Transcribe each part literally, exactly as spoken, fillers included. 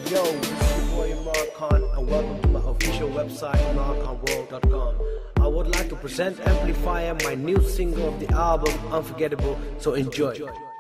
Yo, this is your boy Imran, and welcome to my official website, imran khan world dot com. I would like to present Amplifier, my new single of the album, Unforgettable, so enjoy.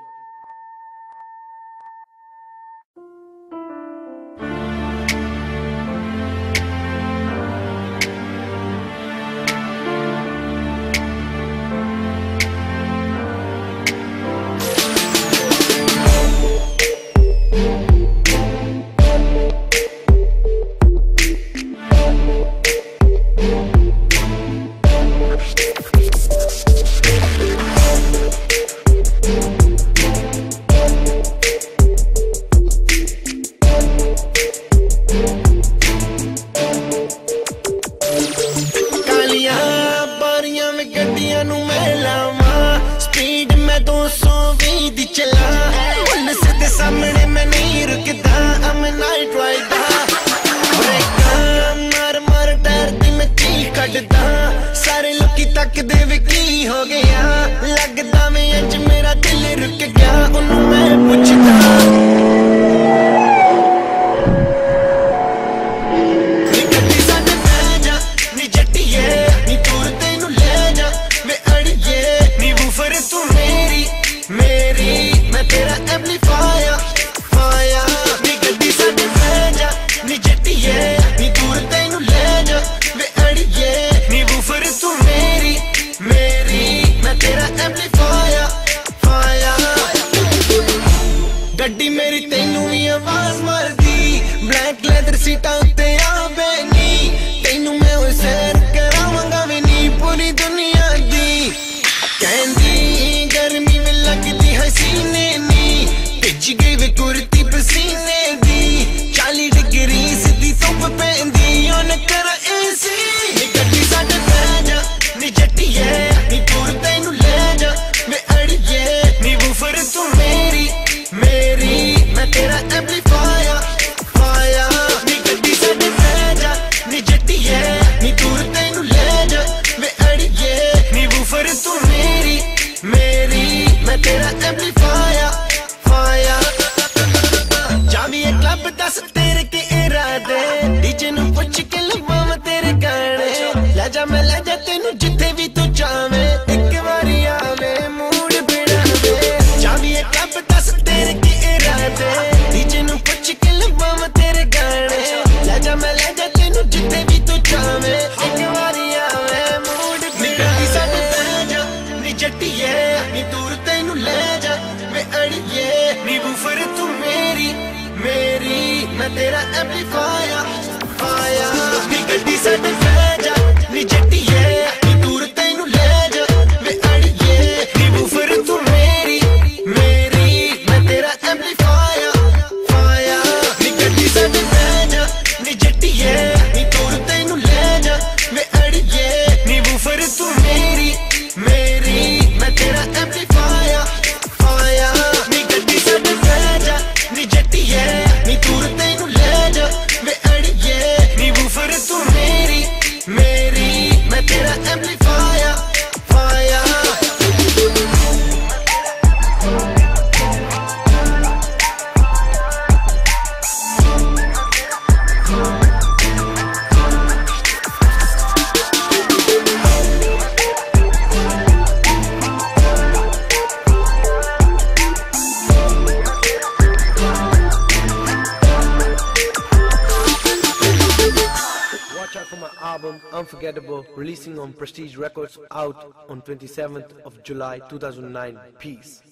सामने मैं नहीं रुकता, I'm a night rider। ब्रेका मार मार डरदी मैं चीख कटदा, सारे लोकी तकदे वे की हो गया, लगदा मैं अज मेरा दिल रुक गया, उन्हों मैं पुछदा नी गड्डी साडे बह जा, नी जट्टिए नी दूर तैनू ले जा, वे अड़िए नी वूफर तू मेरी मेरी, मैं तेरा एम्पलीफायर फायर। नी गड्डी साडे बह जा, नी जट्टिए नी दूर तैनू ले जा, वे अड़िए नी वूफर तू मेरी मेरी, मैं तेरा एम्पलीफायर फायर। गड्डी मेरी तैनू भी आवाज मारदी, ब्लैक लेदर सीटां उत्ते आ बैनी, तैनू मैं होए सैर करावांगा वे नी पूरी दुनिया दी। कहंदी गर्मी में लगदी हसीने नी, भिज गई वे कुर्ती पसीने दी, चाली डिग्री सीधी धुप पैंदी उन कर एसी। नी गड्डी साडे बह जा, नी जट्टिए नी दूर तैनू ले जा, वे अड़िए नी वूफर तू मेरी मेरी, मैं तेरा एम्पलीफायर फायर। नी गड्डी साडे बह जा, नी जट्टिए नी दूर तैनू ले जा, वे अड़िए नी वूफर तू मेरी मेरी, मैं तेरा एम्पलीफायर फायर। जावी एक क्लब दस तेरे के इरादे, डीजे नू पुछ के लवां तेरे गाने, ले जा मैं ले जा तेनू जिथे भी तू जावे, एक बारी आवे मूड बिड़ावे। जावी एक क्लब दस तेरे के इरादे, डीजे नू पुछ के लवां तेरे गाने, ले जा मैं ले जा तेनू जिथे भी तू जावे, एक बारी आवे मूड बिड़ावे। साडे बह जा, नी जट्टिए नी दूर तैनू ले जा, वे अड़िए नी वूफर तू मेरी मेरी, मैं तेरा एम्पलीफायर फायर। नी गड्डी साडे बह जा, नी जट्टिए नी दूर तैनू ले जा, वे अड़िए नी वूफर तू मेरी मेरी, मैं तेरा एम्पलीफायर फायर। नी गड्डी साडे बह जा, नी जट्टिए नी दूर तैनू ले जा, वे अड़िए नी वूफर तू मेरी मेरी, मैं तेरा एम्पलीफायर फायर। नी गड्डी साडे बह जा, नी जट्टिए नी दूर तैनू ले जा, वे अड़िए नी वूफर तू मेरी मेरी, मैं तेरा amplifier fire. Watch out for my album, Unforgettable, releasing on Prestige Records, out on twenty-seventh of July two thousand nine. Peace.